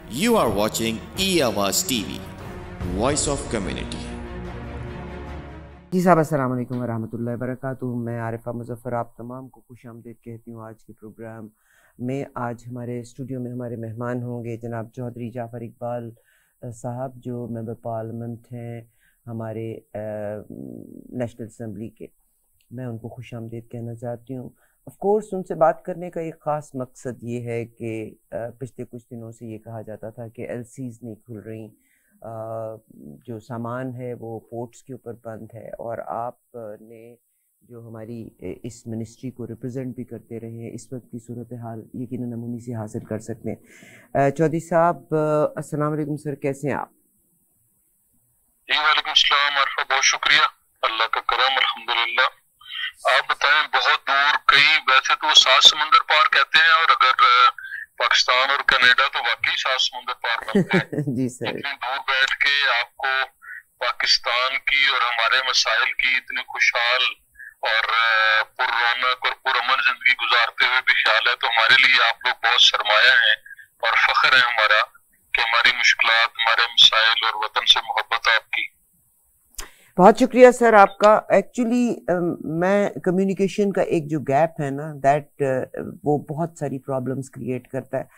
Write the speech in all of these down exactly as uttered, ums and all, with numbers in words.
You are watching E-Awaaz T V, Voice of Community. जी साहब, अस्सलाम वालेकुम वरहमतुल्लाहि वबरकातुहू। मैं आरिफा मुज़फ़्फ़र आप तमाम को खुश आमदीद कहती हूँ। आज के प्रोग्राम में आज हमारे स्टूडियो में हमारे मेहमान होंगे जनाब चौधरी जाफ़र इकबाल साहब, जो मेंबर पार्लियामेंट हैं हमारे नेशनल असम्बली के। मैं उनको खुश आमदीद कहना चाहती हूँ। ऑफ कोर्स उनसे बात करने का एक ख़ास मकसद ये है कि पिछले कुछ दिनों से ये कहा जाता था कि एल सीज़ नहीं खुल रही, जो सामान है वो पोर्ट्स के ऊपर बंद है, और आपने जो हमारी इस मिनिस्ट्री को रिप्रेजेंट भी करते रहे हैं, इस वक्त की सूरत हाल यकीनन हम उन्हीं से हासिल कर सकते हैं। चौधरी साहब, अस्सलाम वालेकुम सर, कैसे हैं आप? जी वालेकुम सलाम आरिफा, बहुत शुक्रिया, अल्लाह का करम, अल्हम्दुलिल्लाह। आप बताएं, बहुत दूर, कई वैसे तो सात समुंदर पार कहते हैं, और अगर पाकिस्तान और कनाडा तो वाकई सात समुंदर पार बनते हैं। जी सर। इतनी दूर बैठ के आपको पाकिस्तान की और हमारे मसाइल की इतनी खुशहाल और पुररौनक और पुरअमन जिंदगी गुजारते हुए भी ख्याल है, तो हमारे लिए आप लोग बहुत सरमाया हैं और फख्र है हमारा कि हमारी मुश्किलात, हमारे मसाइल और वतन से मोहब्बत आपकी। बहुत शुक्रिया सर आपका। एक्चुअली मैं कम्युनिकेशन का एक जो गैप है ना, दैट वो बहुत सारी प्रॉब्लम्स क्रिएट करता है।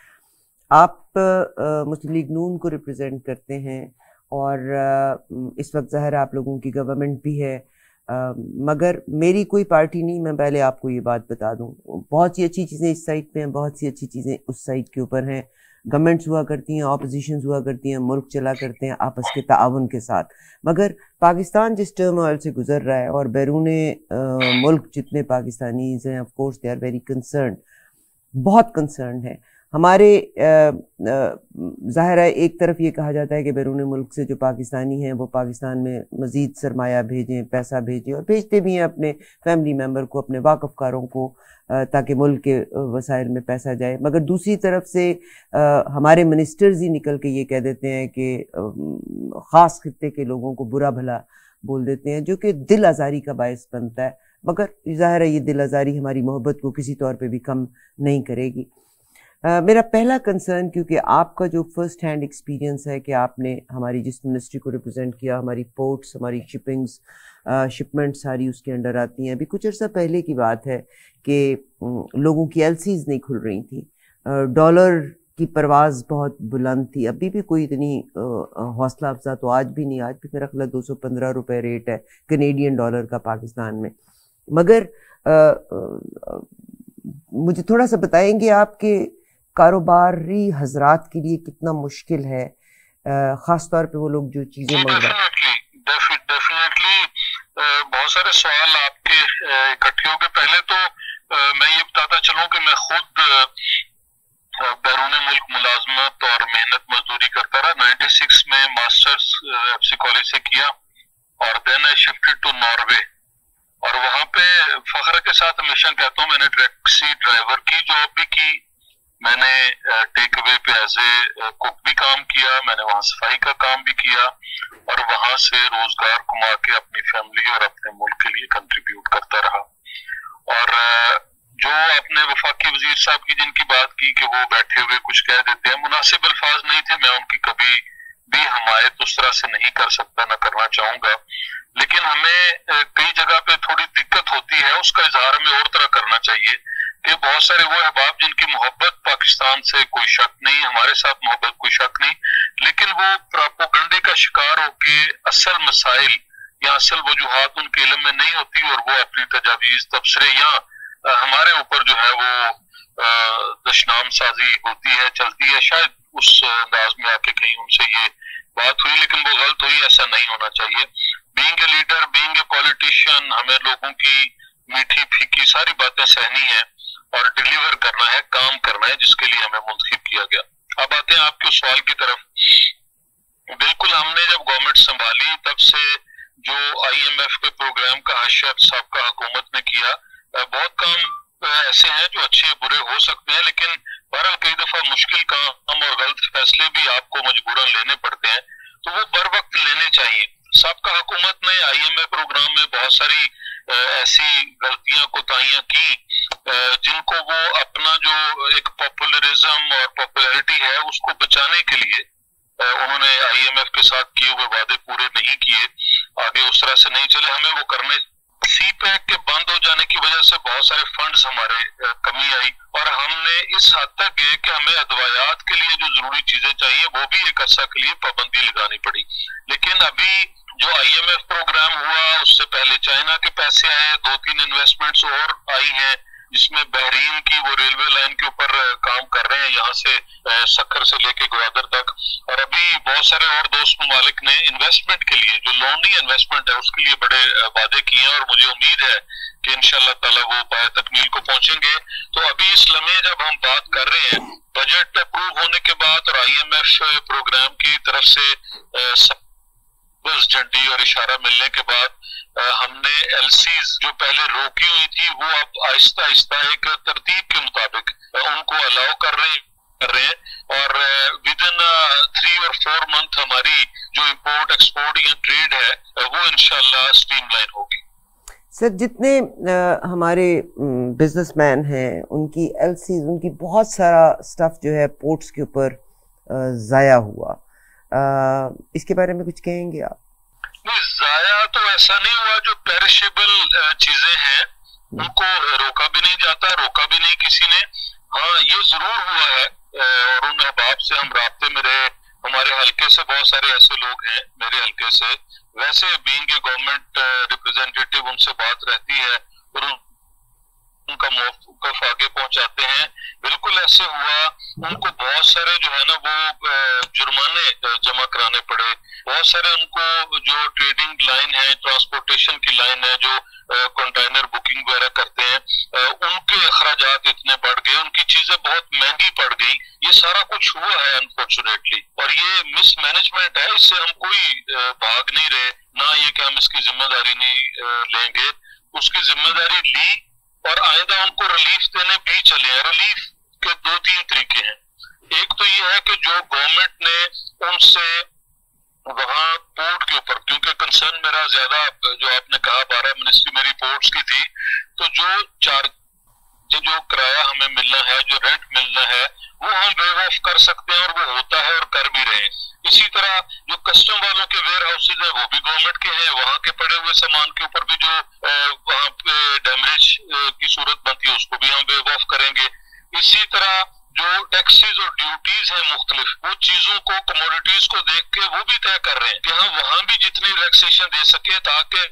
आप मुस्लिम लीग नून को रिप्रेजेंट करते हैं और uh, इस वक्त ज़ाहिर आप लोगों की गवर्नमेंट भी है, uh, मगर मेरी कोई पार्टी नहीं। मैं पहले आपको ये बात बता दूं, बहुत सी अच्छी चीज़ें इस साइड पे हैं, बहुत सी अच्छी चीज़ें उस साइड के ऊपर हैं। गवर्नमेंट्स हुआ करती हैं, ऑपोजिशंस हुआ करती हैं, मुल्क चला करते हैं आपस के ताउन के साथ। मगर पाकिस्तान जिस टर्मोइल से गुजर रहा है और बैरूने मुल्क जितने पाकिस्तानीज़ हैं, of course they are very concern, बहुत कंसर्न है। हमारे ज़ाहिर है एक तरफ ये कहा जाता है कि बैरून मुल्क से जो पाकिस्तानी हैं वो पाकिस्तान में मज़ीद सरमाया भेजें, पैसा भेजें, और भेजते भी हैं अपने फैमिली मेम्बर को, अपने वाकफ़कारों को, ताकि मुल्क के वसाइल में पैसा जाए। मगर दूसरी तरफ से आ, हमारे मिनिस्टर्स ही निकल के ये कह देते हैं कि ख़ास खित्ते के लोगों को बुरा भला बोल देते हैं, जो कि दिल आज़ारी का बायस बनता है। मगर ज़ाहिर है ये दिल आज़ारी हमारी मोहब्बत को किसी तौर पे भी कम नहीं करेगी। Uh, मेरा पहला कंसर्न, क्योंकि आपका जो फर्स्ट हैंड एक्सपीरियंस है कि आपने हमारी जिस मिनिस्ट्री को रिप्रेजेंट किया, हमारी पोर्ट्स, हमारी शिपिंग्स, शिपमेंट सारी उसके अंडर आती हैं। अभी कुछ अर्सा पहले की बात है कि लोगों की एलसीज नहीं खुल रही थी, डॉलर की परवाज़ बहुत बुलंद थी। अभी भी कोई इतनी हौसला अफजा तो आज भी नहीं, आज भी मेरा ख्याल दो सौ पंद्रह रुपये रेट है कनेडियन डॉलर का पाकिस्तान में। मगर आ, आ, मुझे थोड़ा सा बताएंगे आपके कारोबारी हजरात के लिए कितना मुश्किल है, ख़ास तौर पे वो लोग जो चीज़ें मंगवा। डेफिनेटली बहुत सारे सवाल आपके इकट्ठे हो गए। पहले तो मैं ये बताता चलूं कि मैं खुद बैरून मुल्क मुलाजमत और मेहनत मजदूरी करता रहा। नाइन्टी सिक्स में मास्टर्स एफसी कॉलेज से किया और then I shifted to Norway, और वहाँ पे फख्र के साथ हमेशा कहता हूँ मैंने टैक्सी ड्राइवर की जॉब भी की, मैंने टेक अवे पे एज ए कुक भी काम किया, मैंने वहाँ सफाई का काम भी किया, और वहाँ से रोजगार कमा के अपनी फैमिली और अपने मुल्क के लिए कंट्रीब्यूट करता रहा। और जो आपने वफाकी वजीर साहब की जिनकी बात की कि वो बैठे हुए कुछ कह देते हैं, मुनासिब अल्फाज नहीं थे, मैं उनकी कभी भी हमायत उस तरह से नहीं कर सकता, न करना चाहूंगा। लेकिन हमें कई जगह पे थोड़ी दिक्कत होती है, उसका इजहार हमें और तरह करना चाहिए कि बहुत सारे वो अहबाब जिनकी मोहब्बत पाकिस्तान से कोई शक नहीं, हमारे साथ मोहब्बत कोई शक नहीं, लेकिन वो प्रोपेगेंडे का शिकार होके असल मसाइल या असल वजूहात उनके इल्म में नहीं होती, और वो अपनी तजावीज़, तबसरे या हमारे ऊपर जो है वो दशनाम साजी होती है, चलती है। शायद उस अंदाज में आके कहीं उनसे ये बात हुई, लेकिन वो गलत हुई, ऐसा नहीं होना चाहिए। Being a leader, being a politician, हमें लोगों की मीठी फीकी सारी बातें सहनी है और डिलीवर करना है, काम करना है, जिसके लिए हमें मुंतखब किया गया। अब आते हैं आपके सवाल की तरफ। बिल्कुल, हमने जब गवर्नमेंट संभाली तब से जो आईएमएफ के प्रोग्राम का हशर साबका हुकूमत ने किया, बहुत काम ऐसे हैं जो अच्छे बुरे हो सकते हैं, लेकिन बहरहाल कई दफा मुश्किल काम और गलत फैसले भी आपको मजबूरन लेने पड़ते हैं, तो वो बर वक्त लेने चाहिए। साबका हुकूमत ने आईएमएफ प्रोग्राम में बहुत सारी ऐसी गलतियां कोताहियां की जिनको वो अपना जो एक पॉपुलरिज्म और पॉपुलैरिटी है उसको बचाने के लिए उन्होंने आईएमएफ के साथ किए हुए वादे पूरे नहीं किए, आगे उस तरह से नहीं चले, हमें वो करने। सी पैक के बंद हो जाने की वजह से बहुत सारे फंड्स हमारे कमी आई और हमने इस हद तक गए कि हमें अदवायात के लिए जो जरूरी चीजें चाहिए वो भी एक अर्सा के लिए पाबंदी लगानी पड़ी। लेकिन अभी जो आईएमएफ प्रोग्राम हुआ उससे पहले चाइना के पैसे आए, दो तीन इन्वेस्टमेंट्स और आई हैं जिसमें बहरीन की वो रेलवे लाइन के ऊपर काम कर रहे हैं, यहाँ से सक्कर से लेके ग्वादर तक, और अभी बहुत सारे और दोस्त ममालिक ने इन्वेस्टमेंट के लिए, जो लोनी इन्वेस्टमेंट है उसके लिए बड़े वादे किए हैं और मुझे उम्मीद है कि इंशाल्लाह ताला वो बाय तकमील को पहुंचेंगे। तो अभी इस लम्हे जब हम बात कर रहे हैं बजट अप्रूव होने के बाद और आईएमएफ प्रोग्राम की तरफ से बस झंडी और इशारा मिलने के बाद हमने एलसीज जो पहले रोकी हुई थी वो अब आहिस्ता आहिस्ता एक तरतीब के मुताबिक उनको अलाउ कर रहे कर रहे हैं और विद इन थ्री और फोर मंथ हमारी जो इंपोर्ट एक्सपोर्ट या ट्रेड है वो इंशाल्लाह स्ट्रीमलाइन होगी। सर, जितने आ, हमारे बिजनेसमैन हैं उनकी एलसीज, उनकी बहुत सारा स्टफ जो है पोर्ट्स के ऊपर ज़ाया हुआ, आ, इसके बारे में कुछ कहेंगे आप? नहीं, ज़ाया तो ऐसा नहीं हुआ, जो पेरिशेबल चीजें हैं उनको रोका भी नहीं जाता, रोका भी नहीं किसी ने। हाँ, ये जरूर हुआ है और उन अहबाब से हम राब्ते में रहे, हमारे हल्के से बहुत सारे ऐसे लोग हैं मेरे हल्के से, वैसे बीइंग ए गवर्नमेंट रिप्रेजेंटेटिव उनसे बात रहती है और उनका मौक़िफ़ आगे पहुंचाते हैं। बिल्कुल ऐसे हुआ, उनको बहुत सारे जो है ना वो जुर्माने जमा कराने पड़े, बहुत सारे उनको जो ट्रेडिंग लाइन है, ट्रांसपोर्टेशन की लाइन है, जो कंटेनर बुकिंग वगैरह करते हैं, उनके अखराजात इतने बढ़ गए, उनकी चीजें बहुत महंगी पड़ गई। ये सारा कुछ हुआ है अनफॉर्चुनेटली और ये मिसमैनेजमेंट है, इससे हम कोई भाग नहीं रहे, ना ये कि हम इसकी जिम्मेदारी नहीं लेंगे, उसकी जिम्मेदारी ली और आइंदा उनको रिलीफ देने भी चले हैं। रिलीफ के दो तीन तरीके हैं, एक तो ये है कि जो गवर्नमेंट ने उनसे वहाँ पोर्ट के ऊपर, क्योंकि कंसर्न मेरा ज्यादा जो आपने कहा बारह मिनिस्ट्री मेरी पोर्ट्स की थी, तो जो चार्ज जो किराया हमें मिलना है, जो रेंट मिलना है, वो हम वेव ऑफ कर सकते हैं और वो होता है और कर भी रहे हैं। इसी तरह जो कस्टम वालों के वेयर हाउसेज है वो भी गवर्नमेंट के हैं, वहाँ के पड़े हुए सामान के ऊपर भी जो वहाँ पे डैमेज की सूरत बनती है उसको भी हम वेव ऑफ करेंगे। इसी तरह जो टैक्सेस और ड्यूटीज हैं मुख्तलिफ, वो चीजों को, कमोडिटीज को देख के वो भी तय कर रहे हैं कि हम वहां भी जितनी रिलैक्सेशन दे सके ताकि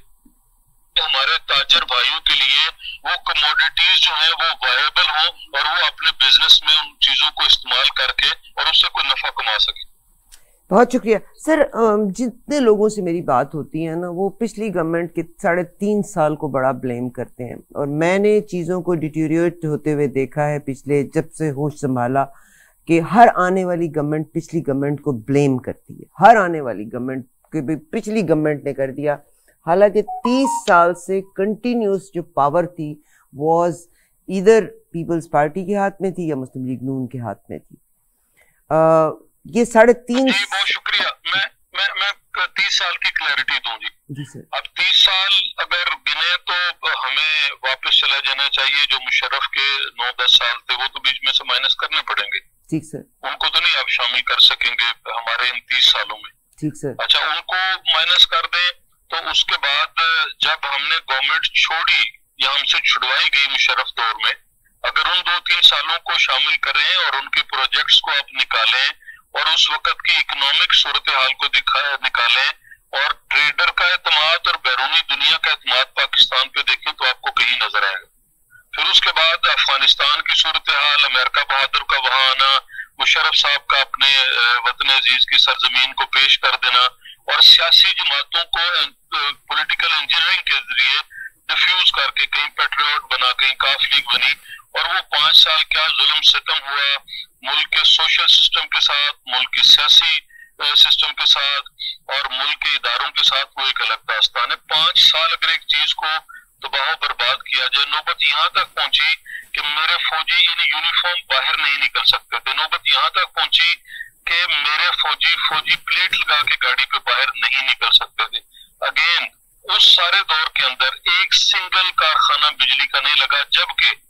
हमारे ताजर भाइयों के लिए वो कमोडिटीज जो है वो वायबल हो और वो अपने बिजनेस में उन चीजों को इस्तेमाल करके और उससे कोई नफा कमा सके। बहुत शुक्रिया सर। जितने लोगों से मेरी बात होती है ना, वो पिछली गवर्नमेंट के साढ़े तीन साल को बड़ा ब्लेम करते हैं और मैंने चीज़ों को डिटीरियोरेट होते हुए देखा है पिछले, जब से होश संभाला, कि हर आने वाली गवर्नमेंट पिछली गवर्नमेंट को ब्लेम करती है, हर आने वाली गवर्नमेंट के भी पिछली गवर्नमेंट ने कर दिया। हालांकि तीस साल से कंटिन्यूस जो पावर थी वाज इधर पीपल्स पार्टी के हाथ में थी या मुस्लिम लीग नून के हाथ में थी। आ, ये साढ़े तीन जी बहुत शुक्रिया। मैं मैं मैं तीस साल की क्लैरिटी दूं जी। जी सर। अब तीस साल अगर गिने तो हमें वापस चला जाना चाहिए, जो मुशर्रफ के नौ दस साल थे वो तो बीच में से माइनस करने पड़ेंगे। ठीक सर। उनको तो नहीं आप शामिल कर सकेंगे हमारे इन तीस सालों में। ठीक सर। अच्छा, उनको माइनस कर दें तो उसके बाद जब हमने गवर्नमेंट छोड़ी या हमसे छुड़वाई गई मुशर्रफ दौर में, अगर उन दो तीन सालों को शामिल करें और उनके प्रोजेक्ट्स को आप निकालें और उस वक्त की इकोनॉमिक सूरत हाल को दिखा निकालें और ट्रेडर का एतमाद और बैरूनी दुनिया का एतमाद पाकिस्तान पे देखें तो आपको कहीं नजर आएगा। फिर उसके बाद अफगानिस्तान की सूरत हाल, अमेरिका बहादुर का वहां आना, मुशर्रफ साहब का अपने वतन अजीज की सरजमीन को पेश कर देना और सियासी जमातों को पॉलिटिकल इंजीनियरिंग के जरिए डिफ्यूज करके कहीं पेट्रियोट बना, कहीं काफ लीग बनी और वो पांच साल क्या जुल्म सितम हुआ मुल्क के सोशल सिस्टम के साथ, मुल्क के सियासी सिस्टम के साथ और मुल्क के इदारों के साथ, वो एक अलग दास्तान है। पांच साल अगर एक चीज को तबाह बर्बाद किया जाए, नौबत यहाँ तक पहुंची कि मेरे फौजी इन यूनिफॉर्म बाहर नहीं निकल सकते थे, नौबत यहाँ तक पहुंची कि मेरे फौजी फौजी प्लेट लगा के गाड़ी पे बाहर नहीं निकल सकते थे। अगेन उस सारे दौर के अंदर एक सिंगल कारखाना बिजली का नहीं लगा, जबकि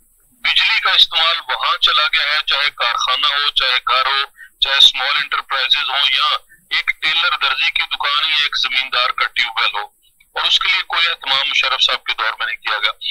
بجلی کا استعمال وہاں چلا گیا ہے، چاہے کارخانہ ہو، چاہے گھر ہو، چاہے اسمال انٹرپرائزز ہوں، یا ایک ٹیلر درزی کی دکان یا ایک زمیندار کا ٹیوب ویل ہو، اور اس کے لیے کوئی اہتمام مشرف صاحب کے دور میں نہیں کیا گیا.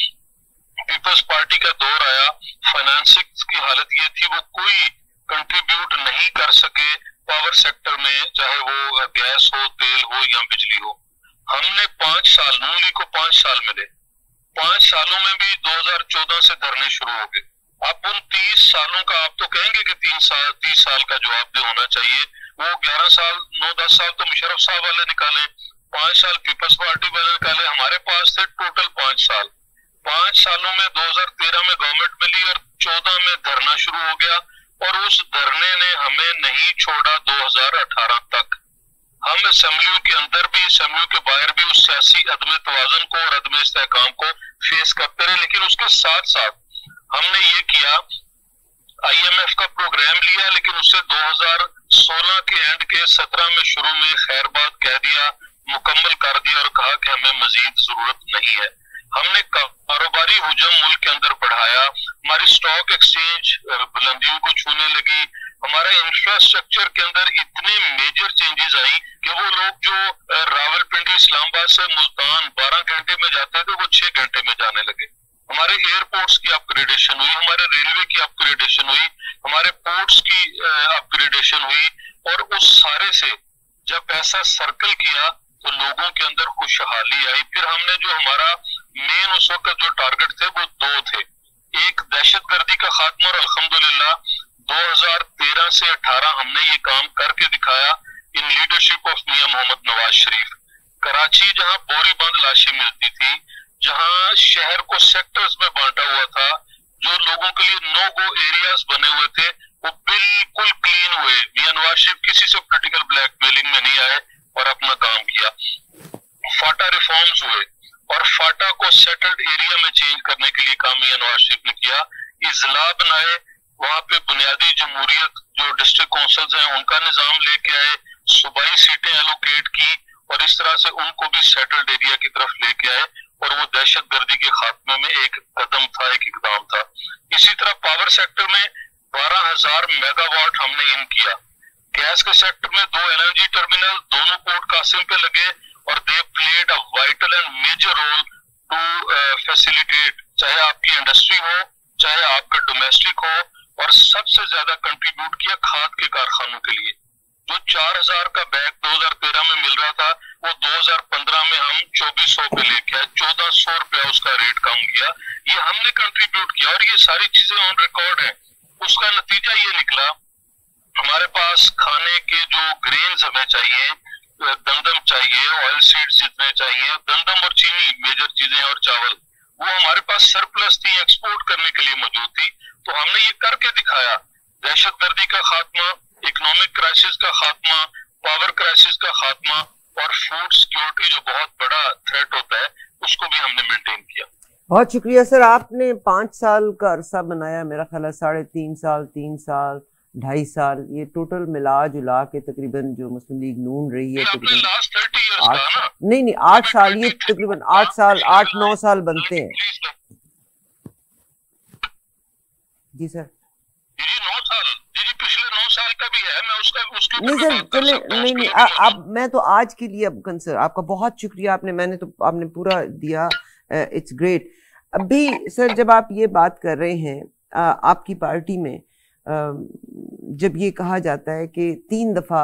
پیپلز پارٹی کا دور آیا، فائنانسنگ کی حالت یہ تھی وہ کوئی کنٹریبیوٹ نہیں کر سکے پاور سیکٹر میں، چاہے وہ گیس ہو، تیل ہو یا بجلی ہو. ہم نے پانچ سال نون لیگ کو پانچ سال ملے، پانچ سالوں میں بھی دو ہزار چودہ سے دھرنے شروع ہو گئے. اب ان تیس سالوں کا آپ تو کہیں گے کہ تین سال تیس سال کا جواب دہ ہونا چاہیے، وہ گیارہ سال نو دس سال تو مشرف صاحب والے نکالے، پانچ سال پیپلز پارٹی والے نکالے، ہمارے پاس تھے ٹوٹل پانچ سال. پانچ سالوں میں دو ہزار تیرہ میں گورنمنٹ ملی اور چودہ میں دھرنا شروع ہو گیا، اور اس دھرنے نے ہمیں نہیں چھوڑا دو ہزار اٹھارہ تک. ہم اسمبلیوں کے اندر بھی اسمبلیوں کے باہر بھی اس سیاسی عدم توازن کو اور عدم استحکام کو فیس کرتے رہے، لیکن اس کے ساتھ ساتھ ہم نے یہ کیا، آئی ایم ایف کا پروگرام لیا، لیکن اسے دو ہزار سولہ کے اینڈ کے سترہ میں شروع میں خیر بات کہہ دیا، مکمل کر دیا اور کہا کہ ہمیں مزید ضرورت نہیں ہے. ہم نے کاروباری حجم ملک کے اندر بڑھایا، ہماری سٹاک ایکسچینج بلندیوں کو چھونے لگی، ہمارا انفراسٹرکچر کے اندر اتنے میجر چینجز آئی کہ وہ لوگ جو راول پنڈی اسلام آباد سے ملتان بارہ گھنٹے میں جاتے تھے وہ چھ گھنٹے میں جانے لگے. ہمارے ایئرپورٹس کی اپ گریڈیشن ہوئی، ہمارے ریلوے کی اپ گریڈیشن ہوئی، ہمارے پورٹس کی اپ گریڈیشن ہوئی، اور اس سارے سے جب ایسا سرکل کیا تو لوگوں کے اندر خوشحالی آئی. پھر ہم نے جو ہمارا مین اس وقت جو ٹارگٹ تھے وہ دو تھے، ایک دہشت گردی کا خاتمہ، اور الحمدللہ دو ہزار تیرہ سے اٹھارہ ہم نے یہ کام کر کے دکھایا ان لیڈرشپ آف میاں محمد نواز شریف. کراچی جہاں بوری بند لاشیں ملتی تھی، جہاں شہر کو سیکٹرز میں بانٹا ہوا تھا، جو لوگوں کے لیے نو گو ایریاز بنے ہوئے تھے، وہ بالکل کلین ہوئے. میاں نواز شریف کسی سے پولیٹیکل بلیک میلنگ میں نہیں آئے اور اپنا کام کیا. فاٹا ریفارمز ہوئے اور فاٹا کو سیٹلڈ ایریا میں چینج کرنے کے لیے کام میاں نواز شریف نے کیا. اضلاع بنائے، وہاں پہ بنیادی جمہوریت جو ڈسٹرکٹ کونسلز ہیں ان کا نظام لے کے آئے، صوبائی سیٹیں ایلوکیٹ کی، اور اس طرح سے ان کو بھی سیٹلڈ ایریا کی طرف لے کے آئے، اور وہ دہشت گردی کے خاتمے میں ایک قدم تھا، ایک اقدام تھا. اسی طرح پاور سیکٹر میں بارہ ہزار میگا واٹ ہم نے ان کیا. گیس کے سیکٹر میں دو ایل این جی ٹرمینل دونوں پورٹ قاسم پہ لگے، اور they played a vital and major role to facilitate, چاہے آپ کی انڈسٹری ہو، چاہے آپ کا ڈومیسٹک ہو. اور سب سے زیادہ کنٹریبیوٹ کیا کھاد کے کارخانوں کے لیے. جو چار ہزار کا بیگ دو ہزار تیرہ میں مل رہا تھا وہ دو ہزار پندرہ میں ہم چوبیس سو پہ لے کے آئے، چودہ سو روپیہ اس کا ریٹ کم کیا. یہ ہم نے کنٹریبیوٹ کیا، اور یہ ساری چیزیں آن ریکارڈ ہیں. اس کا نتیجہ یہ نکلا، ہمارے پاس کھانے کے جو گرینز ہمیں چاہیے، گندم چاہیے، آئل سیڈز جتنے چاہیے، گندم اور چینی میجر چیزیں، اور چاول، وہ ہمارے پاس سرپلس تھی، ایکسپورٹ کرنے کے لیے موجود تھی. تو ہم نے یہ کر کے دکھایا، دہشت گردی کا خاتمہ، اکنامک کرائسس کا خاتمہ، پاور کرائسس کا خاتمہ، اور فوڈ سیکیورٹی جو بہت بڑا تھریٹ ہوتا ہے اس کو بھی ہم نے مینٹین کیا. بہت شکریہ سر. آپ نے پانچ سال کا عرصہ بنایا، میرا خیال ہے ساڑھے تین سال تین سال ڈھائی سال، یہ ٹوٹل ملا جلا کے تقریباً جو مسلم لیگ نون رہی ہے تقریباً نہیں نہیں آٹھ سال، یہ تقریباً آٹھ سال آٹھ نو سال بنتے ہیں. جی سر. نہیں سر چلے نہیں نہیں اب میں تو آج کے لیے اب کنسر آپ کا بہت شکریہ. آپ نے میں نے تو آپ نے پورا دیا، اٹس گریٹ. ابھی سر جب آپ یہ بات کر رہے ہیں، آپ کی پارٹی میں جب یہ کہا جاتا ہے کہ تین دفعہ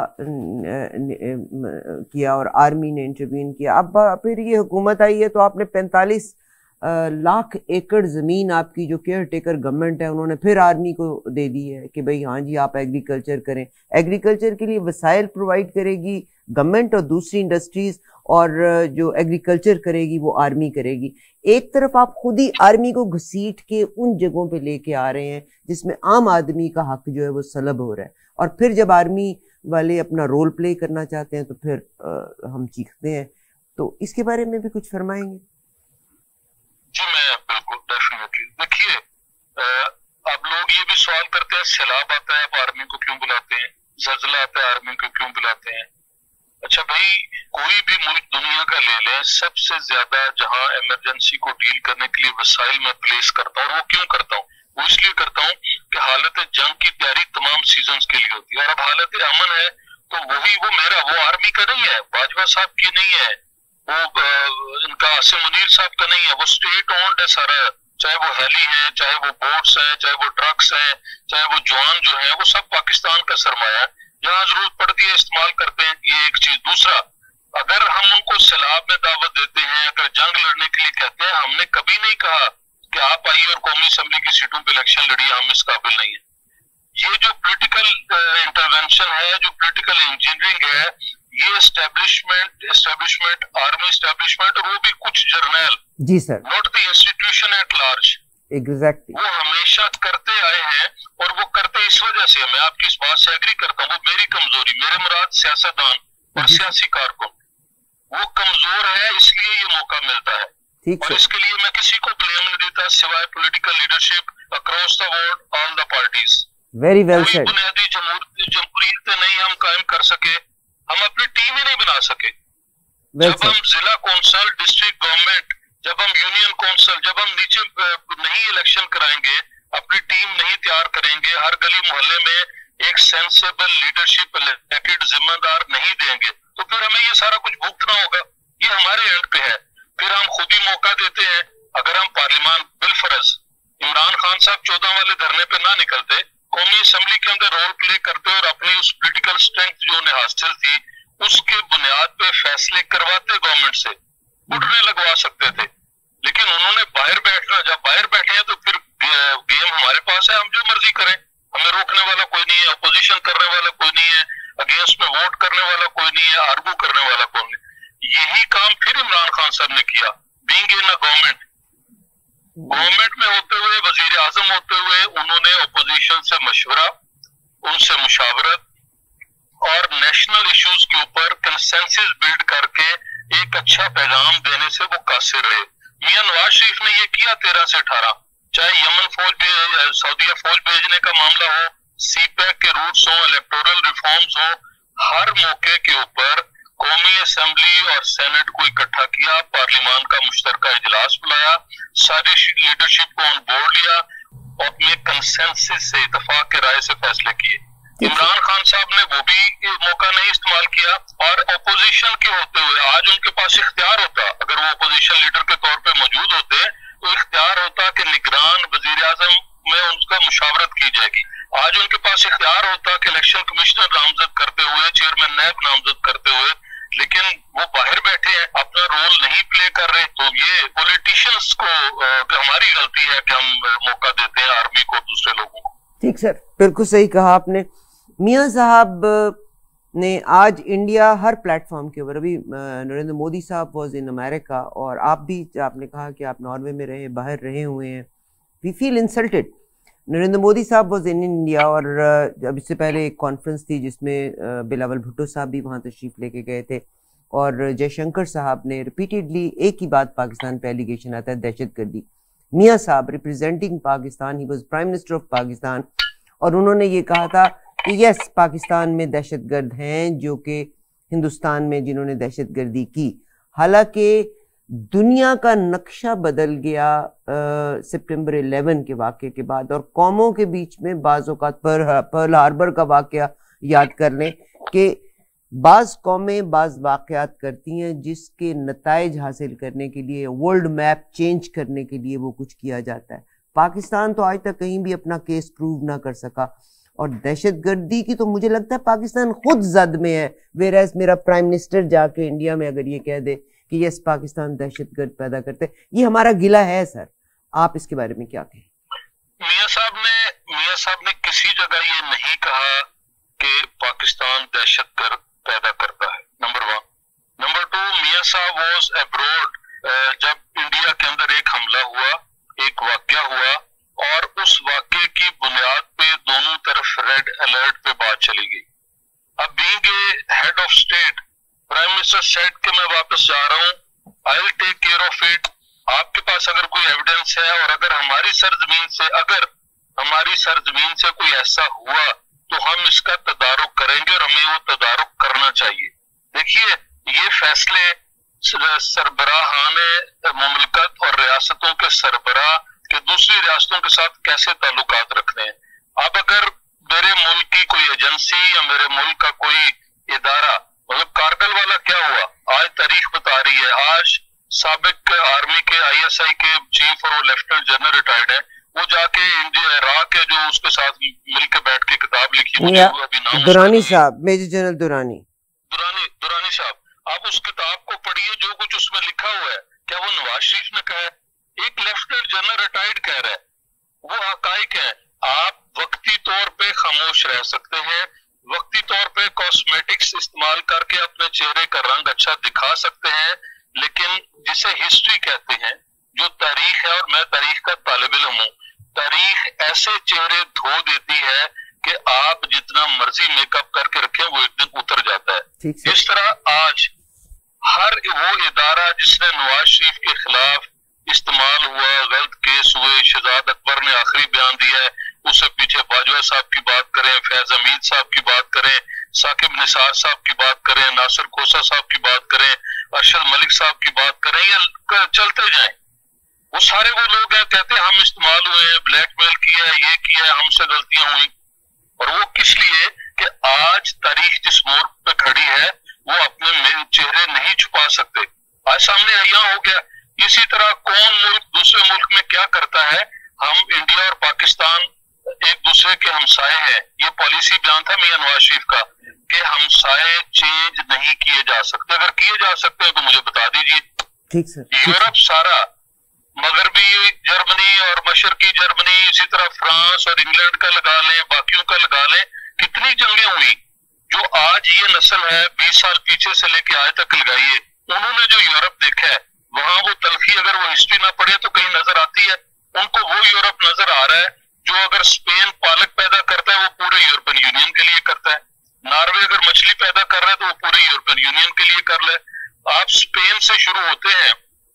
کیا اور آرمی نے انٹروین کیا، اب پھر یہ حکومت آئی ہے تو آپ نے پینتالیس لاکھ ایکڑ زمین آپ کی جو کیئر ٹیکر گورنمنٹ ہے انہوں نے پھر آرمی کو دے دی ہے کہ بھئی ہاں جی آپ ایگریکلچر کریں. ایگریکلچر کے لیے وسائل پرووائڈ کرے گی گورنمنٹ اور دوسری انڈسٹریز، اور جو ایگریکلچر کرے گی وہ آرمی کرے گی. ایک طرف آپ خود ہی آرمی کو گھسیٹ کے ان جگہوں پہ لے کے آ رہے ہیں جس میں عام آدمی کا حق جو ہے وہ سلب ہو رہا ہے، اور پھر جب آرمی والے اپنا رول پلے کرنا چاہتے ہیں تو پھر ہم چیختے ہیں. تو اس کے بارے میں بھی کچھ فرمائیں گے؟ جی میں بالکل ڈیفینیٹلی. دیکھیے اب لوگ یہ بھی سوال کرتے ہیں سیلاب آتا ہے آپ آرمی کو کیوں بلاتے ہیں، زلزلہ آتا ہے آرمی کو کیوں بلاتے ہیں. اچھا بھائی کوئی بھی ملک دنیا کا لے لیں، سب سے زیادہ جہاں ایمرجنسی کو ڈیل کرنے کے لیے وسائل میں پلیس کرتا ہوں، اور وہ کیوں کرتا ہوں، وہ اس لیے کرتا ہوں کہ حالت جنگ کی تیاری تمام سیزنز کے لیے ہوتی ہے، اور اب حالت امن ہے تو وہی وہ میرا وہ آرمی کا نہیں ہے، باجوہ صاحب کی نہیں ہے، وہ ان کا عاصم منیر صاحب کا نہیں ہے، وہ اسٹیٹ اونڈ ہے سارا، چاہے وہ ہیلی ہیں، چاہے وہ بوٹس ہیں، چاہے وہ ٹرکس ہیں، چاہے وہ جوان جو ہیں، وہ سب پاکستان کا سرمایہ ہے، جہاں ضرورت پڑتی ہے استعمال کرتے ہیں، یہ ایک چیز۔ دوسرا، اگر ہم ان کو سیلاب میں دعوت دیتے ہیں، اگر جنگ لڑنے کے لیے کہتے ہیں، ہم نے کبھی نہیں کہا کہ آپ آئیے اور قومی اسمبلی کی سیٹوں پہ الیکشن لڑیے، ہم اس قابل نہیں ہیں۔ یہ جو پولیٹیکل انٹروینشن ہے، جو پولیٹیکل انجینئرنگ ہے، یہ اسٹیبلشمنٹ اسٹیبلشمنٹ آرمی اسٹیبلشمنٹ اور وہ بھی کچھ جرنیل، جی sir, not the institution at large, exactly وہ ہمیشہ کرتے آئے ہیں، اور وہ کرتے اس وجہ سے، میں آپ کی اس بات سے ایگری کرتا ہوں، وہ میری کمزوری، میرے مراد سیاستدان اور سیاسی کارکن، وہ کمزور ہے، اس لیے یہ موقع ملتا ہے، اور اس کے لیے میں کسی کو بلیم نہیں دیتا سوائے political leadership across the world, all the parties. Very well کوئی سیڈ۔ بنیادی جمہوریت نہیں ہم قائم کر سکے، ہم اپنی ٹیم ہی نہیں بنا سکے۔ جب ہم ضلع کونسل، ڈسٹرکٹ گورنمنٹ، جب ہم یونین کونسل، جب ہم نیچے نہیں الیکشن کرائیں گے، اپنی ٹیم نہیں تیار کریں گے، ہر گلی محلے میں ایک سینسیبل لیڈرشپ الیکٹڈ ذمہ دار نہیں دیں گے، تو پھر ہمیں یہ سارا کچھ بھگتنا ہوگا، یہ ہمارے اینڈ پہ ہے۔ پھر ہم خود ہی موقع دیتے ہیں، اگر ہم پارلیمان بالفرض عمران خان صاحب چودہ والے دھرنے پہ نہ نکلتے، قومی اسمبلی کے اندر رول پلے کرتے اور اپنی اس پولیٹیکل اسٹرینتھ جو انہیں حاصل تھی اس کے بنیاد پہ فیصلے کرواتے گورنمنٹ سے، اٹھنے لگوا سکتے تھے، لیکن انہوں نے باہر بیٹھنا، جب باہر بیٹھے ہیں تو پھر گیم ہمارے پاس ہے، ہم جو مرضی کریں، ہمیں روکنے والا کوئی نہیں ہے، اپوزیشن کرنے والا کوئی نہیں ہے، اگینسٹ میں ووٹ کرنے والا کوئی نہیں ہے، آرگو کرنے والا کوئی نہیں۔ یہی کام پھر عمران خان صاحب نے کیا، بینگ ان گورنمنٹ گورنمنٹ میں ہوتے ہوئے، وزیر اعظم ہوتے ہوئے، انہوں نے اپوزیشن سے مشورہ، ان سے مشاورت اور نیشنل ایشوز کے اوپر کنسنسس بلڈ کر کے ایک اچھا پیغام دینے سے وہ قاصر رہے۔ میاں نواز شریف نے یہ کیا تیرہ سے اٹھارہ، چاہے یمن فوج سعودیہ فوج بھیجنے کا معاملہ ہو، سی پیک کے روٹس ہوں، الیکٹورل ریفارمز ہوں، ہر موقع کے اوپر قومی اسمبلی اور سینٹ کو اکٹھا کیا، پارلیمان کا مشترکہ اجلاس بلایا، ساری لیڈرشپ کو آن بورڈ لیا اور اپنے کنسنسس سے، اتفاق کے رائے سے فیصلے کیے۔ عمران خان صاحب نے وہ بھی موقع نہیں استعمال کیا، اور اپوزیشن کے ہوتے ہوئے آج ان کے پاس اختیار ہوتا، اگر وہ اپوزیشن لیڈر کے طور پہ موجود ہوتے تو اختیار ہوتا کہ نگران وزیر اعظم میں ان کا مشاورت کی جائے گی، آج ان کے پاس اختیار ہوتا کہ الیکشن کمشنر نامزد کرتے ہوئے، چیئرمین نیب نامزد کرتے ہوئے، لیکن وہ باہر بیٹھے ہیں، اپنا رول نہیں پلے کر رہے، تو یہ پولیٹیشنز کو ہماری غلطی ہے کہ ہم موقع دیتے ہیں آرمی کو، دوسرے لوگوں کو۔ ٹھیک سر، بالکل صحیح کہا آپ نے۔ میاں صاحب نے آج انڈیا ہر پلیٹ فارم کے اوپر، ابھی نریندر مودی صاحب واز ان امریکہ، اور آپ بھی آپ نے کہا کہ آپ ناروے میں رہے، باہر رہے ہوئے ہیں، we feel insulted. Narendra Modi صاحب واز ان انڈیا، اور اب اس سے پہلے ایک کانفرنس تھی جس میں بلاول بھٹو صاحب بھی وہاں تشریف لے کے گئے تھے، اور جے شنکر صاحب نے ریپیٹیڈلی ایک ہی بات پاکستان پہ ایلیگیشن آتا ہے، دہشت گردی۔ میاں صاحب representing Pakistan, he was prime minister of Pakistan, اور انہوں نے یہ کہا تھا کہ یس پاکستان میں دہشت گرد ہیں جو کہ ہندوستان میں جنہوں نے دہشت گردی کی، حالانکہ دنیا کا نقشہ بدل گیا سپٹمبر الیون کے واقعے کے بعد، اور قوموں کے بیچ میں بعض اوقات پرل ہاربر کا واقعہ یاد کر لیں کہ بعض قومیں بعض واقعات کرتی ہیں جس کے نتائج حاصل کرنے کے لیے، ورلڈ میپ چینج کرنے کے لیے وہ کچھ کیا جاتا ہے۔ پاکستان تو آج تک کہیں بھی اپنا کیس پروو نہ کر سکا، اور دہشت گردی کی تو مجھے لگتا ہے پاکستان خود زد میں ہے، ویرائز میرا پرائم منسٹر جا کے انڈیا میں اگر یہ کہہ دے کہ یس پاکستان دہشت گرد پیدا کرتے، یہ ہمارا گلہ ہے۔ سر آپ اس کے بارے میں کیا کہیں؟ میاں صاحب نے میاں صاحب نے کسی جگہ یہ نہیں کہا کہ پاکستان دہشت گرد پیدا کرتا ہے، نمبر ون۔ نمبر ٹو، میاں صاحب واز ابروڈ جب انڈیا کے اندر ایک حملہ ہوا، ایک واقعہ ہوا، اور اس واقعے کی بنیاد پہ دونوں طرف ریڈ الرٹ پہ بات چلی گئی۔ اب being a head of state, prime minister said کہ میں واپس جا رہا ہوں، I will take care of it. آپ کے پاس اگر کوئی ایویڈنس ہے، اور اگر ہماری سرزمین سے اگر ہماری سرزمین سے کوئی ایسا ہوا تو ہم اس کا تدارک کریں گے، اور ہمیں وہ تدارک کرنا چاہیے۔ دیکھیے، یہ فیصلے سربراہان مملکت اور ریاستوں کے سربراہ کہ دوسری ریاستوں کے ساتھ کیسے تعلقات رکھنے ہیں. اب اگر میرے ملک کی کوئی ایجنسی یا میرے ملک کا کوئی ادارہ، مطلب کارگل والا کیا ہوا، آج تاریخ بتا رہی ہے، آج سابق آرمی کے آئی ایس آئی کے چیف اور وہ لیفٹیننٹ جنرل ریٹائرڈ ہیں، وہ جا کے عراق کے جو اس کے ساتھ مل کے بیٹھ کے کتاب لکھی، مجھے ابھی نام دورانی صاحب، میجر جنرل دورانی دورانی دورانی صاحب، آپ اس کتاب کو پڑھیے، جو کچھ اس میں لکھا ہوا ہے کیا وہ نواز شریف نے کہا ہے؟ ایک لیفٹیننٹ جنرل ریٹائرڈ کہہ رہا ہے، وہ حقائق ہیں. آپ وقتی طور پہ خاموش رہ سکتے ہیں، وقتی طور پہ کاسمیٹکس استعمال کر کے اپنے چہرے کا رنگ اچھا دکھا سکتے ہیں، لیکن جسے ہسٹری کہتے ہیں، جو تاریخ ہے، اور میں تاریخ کا طالب علم ہوں، تاریخ ایسے چہرے دھو دیتی ہے کہ آپ جتنا مرضی میک اپ کر کے رکھیں وہ ایک دن اتر جاتا ہے. اس طرح آج ہر وہ ادارہ جس نے نواز شریف کے خلاف استعمال ہوا، غلط کیس ہوئے، شہزاد اکبر نے آخری بیان دیا ہے، اس سے پیچھے باجوہ صاحب کی بات کریں، فیض حمید صاحب کی بات کریں، ثاقب نثار صاحب کی بات کریں، ناصر کھوسہ صاحب کی بات کریں، ارشد ملک صاحب کی بات کریں، یا چلتے جائیں، وہ سارے وہ لوگ ہیں کہتے ہیں ہم استعمال ہوئے ہیں، بلیک میل کیا ہے، یہ کیا ہے، ہم سے غلطیاں ہوئی. اور وہ کس لیے کہ آج تاریخ جس موڑ پہ کھڑی ہے وہ اپنے چہرے نہیں چھپا سکتے. آج سامنے عیاں ہو گیا. اسی طرح کون ملک دوسرے ملک میں کیا کرتا ہے، ہم انڈیا اور پاکستان ایک دوسرے کے ہمسائے ہیں. یہ پالیسی بیان تھا میاں نواز شریف کا کہ ہمسائے چینج نہیں کیے جا سکتے. اگر کیے جا سکتے ہیں تو مجھے بتا دیجیے. ٹھیک سر. یورپ سارا، مغربی جرمنی اور مشرقی جرمنی، اسی طرح فرانس اور انگلینڈ کا لگا لیں، باقیوں کا لگا لیں، کتنی جنگیں ہوئی. جو آج یہ نسل ہے بیس سال پیچھے سے لے کے آج تک لگائیے، انہوں نے جو یورپ دیکھا ہے وہاں وہ تلخی اگر وہ ہسٹری نہ پڑھے تو کہیں نظر آتی ہے. ان کو وہ یورپ نظر آ رہا ہے جو اگر اسپین پالک پیدا کرتا ہے وہ پورے یورپین یونین کے لیے کرتا ہے. ناروے اگر مچھلی پیدا کر رہا ہے تو وہ پورے یورپین یونین کے لیے کر لے. آپ اسپین سے شروع ہوتے ہیں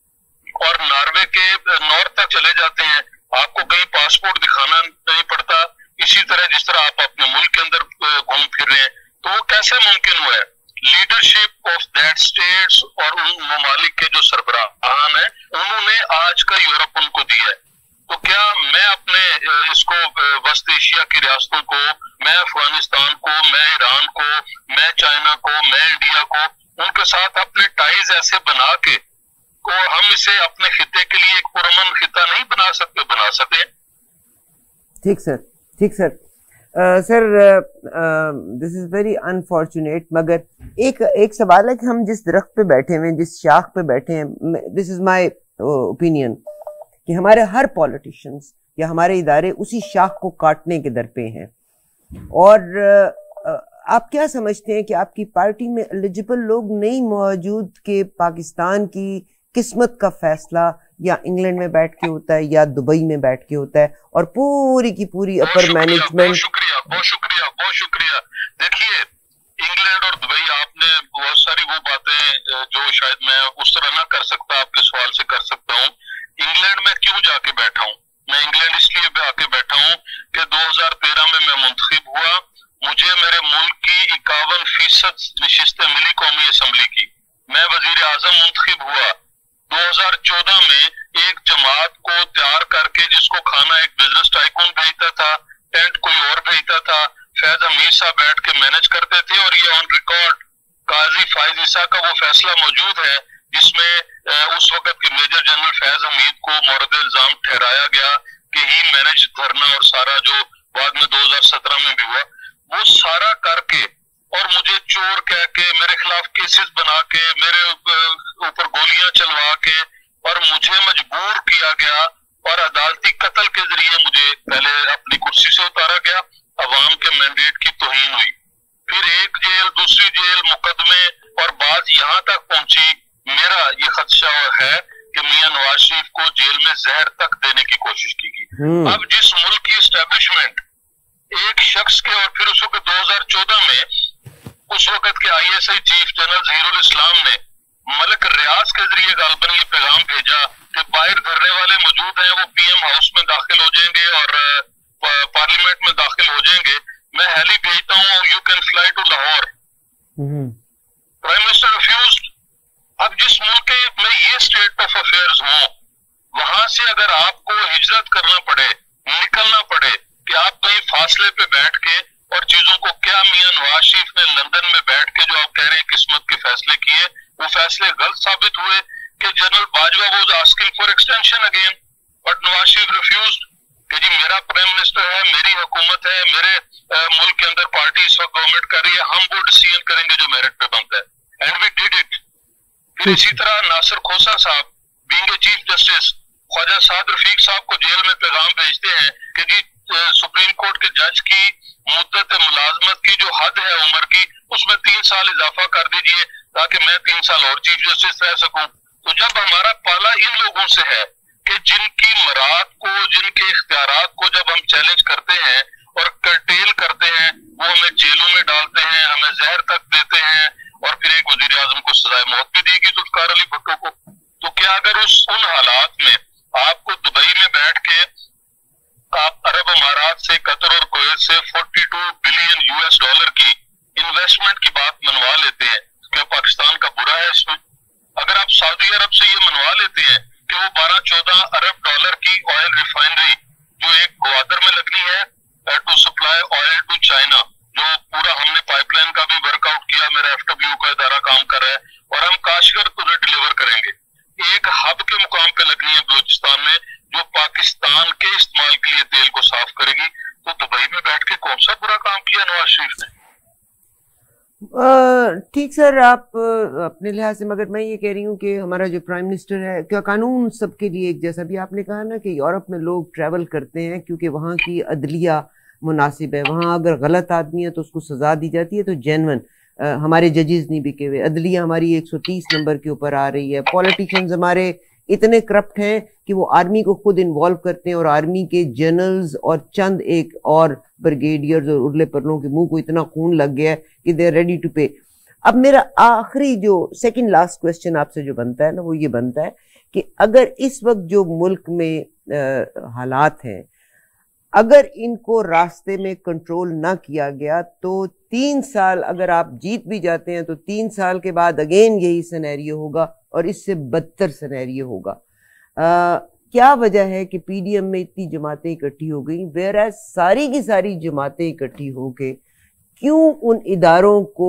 اور ناروے کے نارتھ تک چلے جاتے ہیں، آپ کو کہیں پاسپورٹ دکھانا نہیں پڑتا. اسی طرح جس طرح آپ اپنے ملک کے اندر گھوم پھر رہے ہیں، تو وہ کیسے ممکن ہوا ہے؟ لیڈرشپ آف دیٹ اسٹیٹس اور ان ممالک کے جو سربراہان ہیں انہوں نے آج کا یورپ ان کو دیا ہے. تو کیا میں اپنے اس کو وسط ایشیا کی ریاستوں کو، میں افغانستان کو، میں ایران کو، میں چائنا کو، میں انڈیا کو، ان کے ساتھ اپنے ٹائز ایسے بنا کے کو ہم اسے اپنے خطے کے لیے ایک پرامن خطہ نہیں بنا سکتے؟ بنا سکتے. ٹھیک سر، ٹھیک سر. سر دس از ویری انفارچونیٹ، مگر ایک ایک سوال ہے کہ ہم جس درخت پہ بیٹھے ہوئے ہیں، جس شاخ پہ بیٹھے ہیں، دس از مائی اوپینین کہ ہمارے ہر پولیٹیشنز یا ہمارے ادارے اسی شاخ کو کاٹنے کے در پہ ہیں. اور آپ کیا سمجھتے ہیں کہ آپ کی پارٹی میں ایلیجبل لوگ نہیں موجود کہ پاکستان کی قسمت کا فیصلہ یا انگلینڈ میں بیٹھ کے ہوتا ہے یا دبئی میں بیٹھ کے ہوتا ہے، اور پوری کی پوری اپر مینجمنٹ؟ بہت شکریہ بہت شکریہ بہت شکریہ. دیکھیے انگلینڈ اور دبئی، آپ نے بہت ساری وہ باتیں جو شاید میں اس طرح نہ کر سکتا آپ کے سوال سے کر سکتا ہوں. انگلینڈ میں کیوں جا کے بیٹھا ہوں؟ میں انگلینڈ اس لیے آ کے بیٹھا ہوں کہ دو ہزار تیرہ میں میں منتخب ہوا، مجھے میرے ملک کی اکاون فیصد نشستیں ملی قومی اسمبلی کی. میں وزیر اعظم منتخب ہوا. دو ہزار چودہ میں ایک جماعت کو تیار کر کے جس کو کھانا ایک بزنس ٹائکون بھیجتا تھا، ٹینٹ کوئی اور بھیجتا تھا، فیض حمید صاحب بیٹھ کے مینج کرتے تھے. اور یہ آن ریکارڈ قاضی فائز عیسیٰ کا وہ فیصلہ موجود ہے جس میں اس وقت کے میجر جنرل فیض حمید کو مورد الزام ٹھہرایا گیا کہ ہی مینج دھرنا، اور سارا جو بعد میں دو ہزار سترہ میں بھی ہوا، وہ سارا کر کے اور مجھے چور کہہ کے، میرے خلاف کیسز بنا کے، میرے اوپر گولیاں چلوا کے، اور مجھے مجبور کیا گیا اور عدالتی قتل کے ذریعے مجھے پہلے اپنی کرسی سے اتارا گیا. عوام کے مینڈیٹ کی توہین ہوئی، پھر ایک جیل، دوسری جیل، مقدمے، اور بات یہاں تک پہنچی. میرا یہ خدشہ ہے کہ میاں نواز شریف کو جیل میں زہر تک دینے کی کوشش کی گئی. اب جس ملک کی اسٹیبلشمنٹ ایک شخص کے، اور پھر اس وقت دو ہزار چودہ میں اس وقت کے I S I chief general Zaheer ul-Islam نے ملک ریاض کے ذریعے غالباً یہ پیغام بھیجا کہ باہر دھرنے والے موجود ہیں، وہ پی ایم ہاؤس میں داخل ہو جائیں گے اور پارلیمنٹ میں داخل ہو جائیں گے. میں ہیلی بھیجتا ہوں، you can fly to Lahore. Prime minister refused. اب جس ملک میں یہ اسٹیٹ آف افیئرز ہوں، وہاں سے سے اگر آپ کو ہجرت کرنا پڑے، نکلنا پڑے کہ آپ کہیں فاصلے پہ بیٹھ کے اور چیزوں کو، کیا میاں نواز شریف نے لندن میں بیٹھ کے جو آپ کہہ رہے ہیں قسمت کے فیصلے کیے، وہ فیصلے غلط ثابت ہوئے کہ general Bajwa was asking for extension again but Nawaz Sharif refused کہ جی میرا پرائم منسٹر ہے، میری حکومت ہے، میرے ملک کے اندر پارٹی اس وقت گورنمنٹ کر رہی ہے، ہم وہ ڈیسیژن کریں گے جو میرٹ پہ بنتا ہے، اینڈ وی ڈیڈ اٹ. پھر اسی طرح ناصر کھوسا صاحب being a chief justice, Khawaja Saad Rafique صاحب کو جیل میں پیغام بھیجتے ہیں کہ جی سپریم کورٹ کے جج کی مدت ملازمت کی جو حد ہے عمر کی، اس میں تین سال اضافہ کر دیجئے تاکہ میں تین سال اور چیف جسٹس رہ سکوں. تو جب ہمارا پالا ان لوگوں سے ہے کہ جن کی مراد کو، جن کے اختیارات کو جب ہم چیلنج کرتے ہیں اور کرٹیل کرتے ہیں، وہ ہمیں جیلوں میں ڈالتے ہیں، ہمیں زہر تک دیتے ہیں، اور پھر ایک وزیر اعظم کو سزائے موت بھی دی گئی ذوالفقار علی بھٹو کو. تو کیا اگر اس ان حالات میں آپ کو دبئی میں بیٹھ کے آپ عرب امارات سے، قطر اور کویت سے forty two billion U S dollar کی انویسٹمنٹ کی بات منوا لیتے ہیں، کیا پاکستان کا برا ہے اس میں؟ اگر آپ سعودی عرب سے یہ منوا لیتے ہیں کہ وہ بارہ چودہ ارب ڈالر کی آئل ریفائنری جو ایک گوادر میں لگنی ہے to supply oil to China, جو پورا ہم نے پائپ لائن کا بھی ورک آؤٹ کیا، میرا ایف ڈبلیو کا ادارہ کام کر رہا ہے، اور ہم کاشگر کو ڈلیور کریں گے، ایک ہب کے مقام پہ لگنی ہے بلوچستان میں جو پاکستان کے استعمال کے لیے تیل کو صاف کرے گی. تو دبئی میں بیٹھ کے کون سا برا کام کیا نواز شریف نے؟ ٹھیک سر، آپ اپنے لحاظ سے، مگر میں یہ کہہ رہی ہوں کہ ہمارا جو پرائم منسٹر ہے، کیا قانون سب کے لیے ایک جیسا؟ بھی آپ نے کہا نا کہ یورپ میں لوگ ٹریول کرتے ہیں کیونکہ وہاں کی عدلیہ مناسب ہے، وہاں اگر غلط آدمی ہے تو اس کو سزا دی جاتی ہے. تو جینون ہمارے ججز نہیں بکے ہوئے، عدلیہ ہماری ایک سو تیس نمبر کے اوپر آ رہی ہے، پولیٹیشنز ہمارے اتنے کرپٹ ہیں کہ وہ آرمی کو خود انوالو کرتے ہیں، اور آرمی کے جنرلز اور چند ایک اور برگیڈیئرز اور ارلے پرلوں کے منہ کو اتنا خون لگ گیا ہے کہ they are ready to pay. اب میرا آخری جو سیکنڈ لاسٹ کوشچن آپ سے جو بنتا ہے نا، وہ یہ بنتا ہے کہ اگر اس وقت جو ملک میں حالات ہیں، اگر ان کو راستے میں کنٹرول نہ کیا گیا تو تین سال اگر آپ جیت بھی جاتے ہیں تو تین سال کے بعد اگین یہی سینیریو ہوگا اور اس سے بدتر سینیریو ہوگا. آ, کیا وجہ ہے کہ پی ڈی ایم میں اتنی جماعتیں اکٹھی ہو گئیں، ویئر ایز ساری کی ساری جماعتیں اکٹھی ہو کے کیوں ان اداروں کو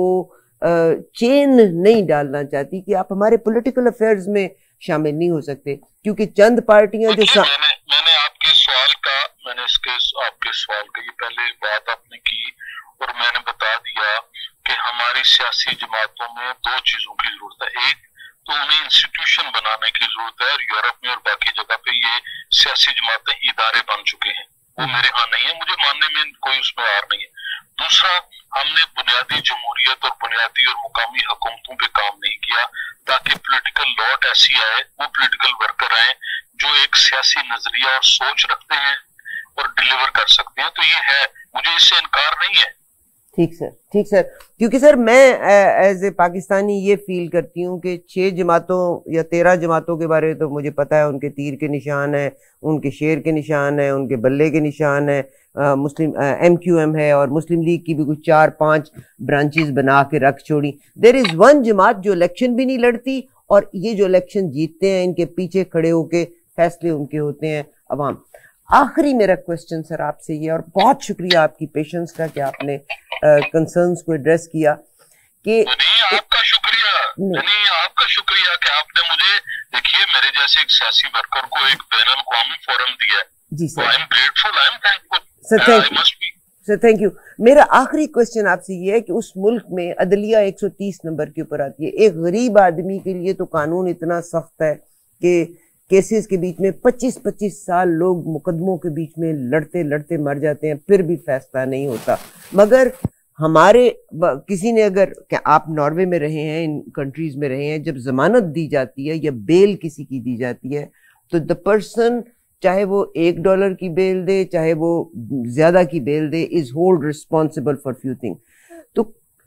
چین نہیں ڈالنا چاہتی کہ آپ ہمارے پولیٹیکل افیئرز میں شامل نہیں ہو سکتے؟ کیونکہ چند پارٹیاں جو سا... میں نے میں نے آپ کے سوال کا میں نے اس کے آپ کے سوال کا یہ پہلے بات آپ نے کی اور میں نے بتا دیا کہ ہماری سیاسی جماعتوں میں دو چیزوں کی ضرورت ہے. ایک تو انہیں انسٹیٹیوشن بنانے کی ضرورت ہے، اور یورپ میں اور باقی جگہ پہ یہ سیاسی جماعتیں ادارے بن چکے ہیں، وہ میرے ہاں نہیں ہے، مجھے ماننے میں کوئی اس میں آر نہیں ہے. دوسرا، ہم نے بنیادی جمہوریت اور بنیادی اور مقامی حکومتوں پہ کام نہیں کیا تاکہ پولیٹیکل لاٹ ایسی آئے، وہ پولیٹیکل ورکر آئے جو ایک سیاسی نظریہ اور سوچ رکھتے ہیں اور ڈلیور کر سکتے ہیں. تو یہ ہے، مجھے اس سے انکار نہیں ہے. ٹھیک سر، ٹھیک سر، کیونکہ سر میں ایز اے پاکستانی یہ فیل کرتی ہوں کہ چھ جماعتوں یا تیرہ جماعتوں کے بارے تو مجھے پتہ ہے، ان کے تیر کے نشان ہیں، ان کے شیر کے نشان ہیں، ان کے بلے کے نشان ہیں، مسلم ایم کیو ایم ہے، اور مسلم لیگ کی بھی کچھ چار پانچ برانچز بنا کے رکھ چھوڑی. دیر از ون جماعت جو الیکشن بھی نہیں لڑتی، اور یہ جو الیکشن جیتتے ہیں ان کے پیچھے کھڑے ہو کے فیصلے ان کے ہوتے ہیں عوام. آخری میرا کوشچن سر آپ سے یہ، اور بہت شکریہ آپ کی پیشنس کا کہ آپ نے کنسرنز کو ایڈریس کیا کہ نہیں آپ کا شکریہ نہیں آپ کا شکریہ کہ آپ نے مجھے، دیکھیے میرے جیسے ایک سیاسی ورکر کو ایک بین الاقوامی فورم دیا ہے. جی sir, I am grateful, I am thankful sir. Thank you sir, thank you. میرا آخری کوشچن آپ سے یہ ہے کہ اس ملک میں عدلیہ ایک سو تیس نمبر کے اوپر آتی ہے. ایک غریب آدمی کے لیے تو قانون اتنا سخت ہے کہ کیسز کے بیچ میں پچیس پچیس سال لوگ مقدموں کے بیچ میں لڑتے لڑتے مر جاتے ہیں، پھر بھی فیصلہ نہیں ہوتا. مگر ہمارے کسی نے، اگر کہ آپ ناروے میں رہے ہیں، ان کنٹریز میں رہے ہیں، جب ضمانت دی جاتی ہے یا بیل کسی کی دی جاتی ہے تو دا پرسن، چاہے وہ ایک ڈالر کی بیل دے چاہے وہ زیادہ کی بیل دے، is hold responsible for few thing. تو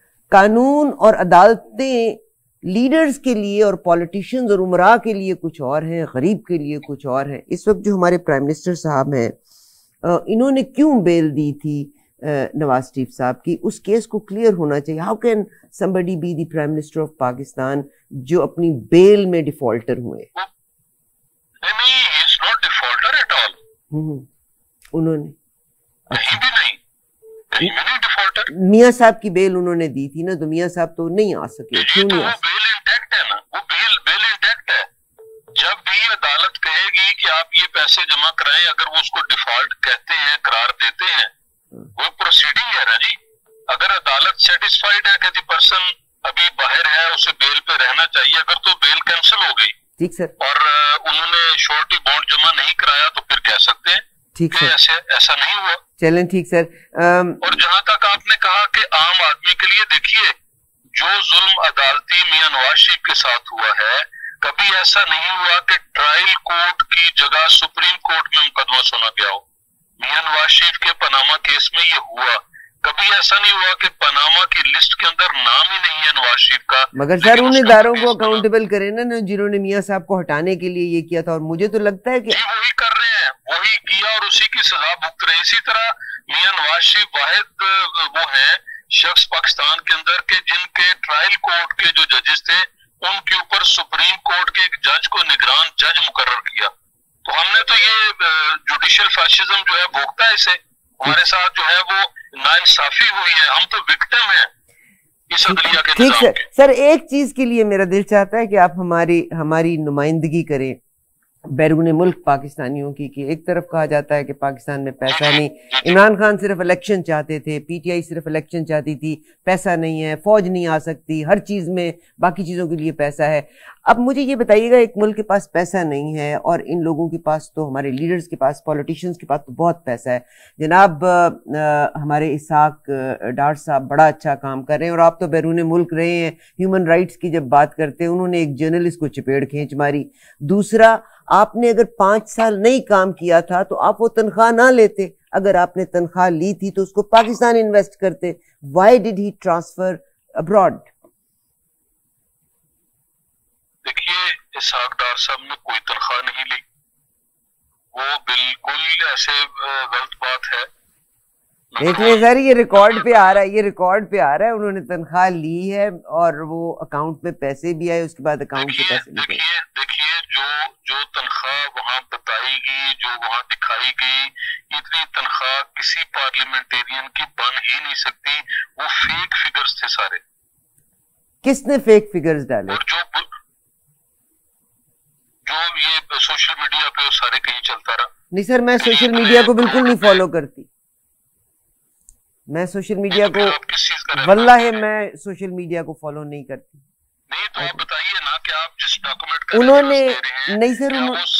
قانون اور عدالتیں لیڈرز کے لیے اور پولیٹیشنز اور عمراء کے لیے کچھ اور ہیں، غریب کے لیے کچھ اور ہیں. اس وقت جو ہمارے پرائم منسٹر صاحب ہیں، انہوں نے کیوں بیل دی تھی نواز شریف صاحب کی؟ اس کیس کو کلیئر ہونا چاہیے. How can somebody be the prime minister of Pakistan جو اپنی بیل میں ڈیفالٹر ہوئے؟ نہیں، he is not defaulter. انہوں نے کہیں بھی نہیں، کہیں بھی نہیں ڈیفالٹر. میاں صاحب کی بیل انہوں نے دی تھی نا، تو میاں صاحب تو نہیں آ سکے. کیوں نہیں آ سکے؟ بیل انٹیکٹ ہے نا، وہ بیل بیل انٹیکٹ ہے. جب بھی عدالت کہے گی کہ آپ یہ پیسے جمع کرائیں، اگر وہ اس کو ڈیفالٹ کہتے ہیں، قرار دیتے ہیں، وہ پروسیڈنگ ہے نا جی. اگر عدالت سیٹسفائیڈ ہے کہ دی پرسن ابھی باہر ہے، اسے بیل پہ رہنا چاہیے، اگر تو بیل کینسل ہو گئی ٹھیک سر، اور انہوں نے شورٹی بانڈ جمع نہیں کرایا، تو پھر کہہ سکتے ہیں ٹھیک کہ سر، ایسے ایسا نہیں ہوا. چلیں ٹھیک سر. اور جہاں تک آپ نے کہا کہ عام آدمی کے لیے، دیکھیے جو ظلم عدالتی میاں نواز شریف کے ساتھ ہوا ہے، کبھی ایسا نہیں ہوا کہ ٹرائل کورٹ کی جگہ سپریم کورٹ میں مقدمہ سنا گیا ہو. میاں نواز شریف کے پاناما کیس میں یہ ہوا. کبھی ایسا نہیں ہوا کہ پاناما کی لسٹ کے اندر نام ہی نہیں ہے نواز شریف کا. مگر سر ان اداروں کو اکاؤنٹیبل کریں نا جنہوں نے میاں صاحب کو ہٹانے کے لیے یہ کیا تھا. اور مجھے تو لگتا ہے کہ جی وہی کر رہے ہیں، وہی کیا اور اسی کی سزا بھگت رہے ہیں. اسی طرح میاں نواز شریف واحد وہ ہیں شخص پاکستان کے اندر کہ جن کے ٹرائل کورٹ کے جو ججز تھے، ان کے اوپر سپریم کورٹ کے ایک جج کو نگران جج مقرر کیا. تو ہم نے تو یہ جوڈیشل فیشزم جو ہے بھوگتا ہے اسے. ہمارے ساتھ جو ہے وہ ناانصافی ہوئی ہے، ہم تو وکٹم ہیں اس عدلیہ کے ٹھیک نظام سر. کے. سر ایک چیز کے لیے میرا دل چاہتا ہے کہ آپ ہماری ہماری نمائندگی کریں بیرون ملک پاکستانیوں کی. کہ ایک طرف کہا جاتا ہے کہ پاکستان میں پیسہ نہیں، عمران خان صرف الیکشن چاہتے تھے، پی ٹی آئی صرف الیکشن چاہتی تھی، پیسہ نہیں ہے، فوج نہیں آ سکتی، ہر چیز میں باقی چیزوں کے لیے پیسہ ہے. اب مجھے یہ بتائیے گا، ایک ملک کے پاس پیسہ نہیں ہے اور ان لوگوں کے پاس تو، ہمارے لیڈرز کے پاس، پولیٹیشنز کے پاس تو بہت پیسہ ہے. جناب ہمارے اسحاق ڈار صاحب بڑا اچھا کام کر رہے ہیں، اور آپ تو بیرون ملک رہے ہیں. ہیومن رائٹس کی جب بات کرتے ہیں، انہوں نے ایک جرنلسٹ کو چپیڑ کھینچ ماری. دوسرا، آپ نے اگر پانچ سال نہیں کام کیا تھا تو آپ وہ تنخواہ نہ لیتے. اگر آپ نے تنخواہ لی تھی تو اس کو پاکستان انویسٹ کرتے. Why did he transfer abroad? دیکھیے اسحاق ڈار صاحب نے کوئی تنخواہ نہیں لی، وہ بالکل ایسے غلط بات ہے. دیکھیں سر یہ ریکارڈ پہ آ رہا ہے، یہ ریکارڈ پہ آ رہا ہے انہوں نے تنخواہ لی ہے اور وہ اکاؤنٹ میں پیسے بھی آئے، اس کے بعد اکاؤنٹ سے پیسے بھی آئے. دیکھیے دیکھیے جو جو تنخواہ وہاں بتائی گئی، جو وہاں دکھائی گئی، اتنی تنخواہ کسی پارلیمنٹیرین کی بن ہی نہیں سکتی. وہ فیک فگرز تھے سارے. کس نے فیک فگرز ڈالے؟ اور جو جو یہ سوشل میڈیا پہ سارے کہیں چلتا رہا. نہیں سر میں سوشل میڈیا کو بالکل نہیں فالو کرتی. میں سوشل میڈیا کو واللہ میں سوشل میڈیا کو فالو نہیں کرتی. نہیں تو آپ بتائیے نا کہ آپ جس ڈاکومنٹ انہوں نے نہیں سر